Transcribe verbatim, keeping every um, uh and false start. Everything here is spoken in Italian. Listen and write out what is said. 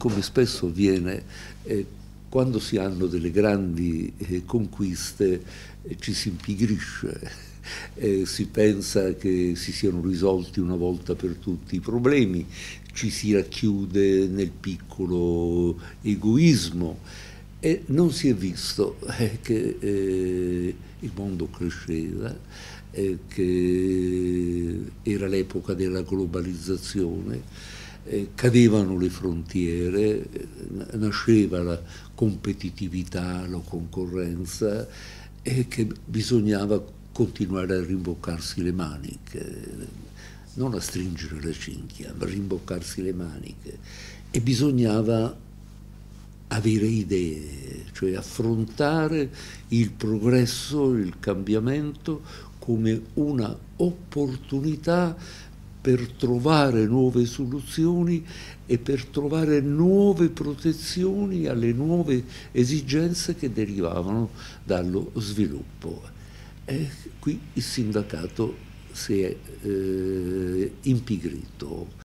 come spesso avviene, eh, quando si hanno delle grandi eh, conquiste eh, ci si impigrisce, eh, si pensa che si siano risolti una volta per tutti i problemi, ci si racchiude nel piccolo egoismo e non si è visto eh, che eh, il mondo cresceva, eh, che era l'epoca della globalizzazione, eh, cadevano le frontiere, eh, nasceva la competitività, la concorrenza e che bisognava continuare a rimboccarsi le maniche, non a stringere la cinghia, ma a rimboccarsi le maniche. E bisognava avere idee, cioè affrontare il progresso, il cambiamento come una opportunità per trovare nuove soluzioni e per trovare nuove protezioni alle nuove esigenze che derivavano dallo sviluppo. E qui il sindacato si è eh, impigrito.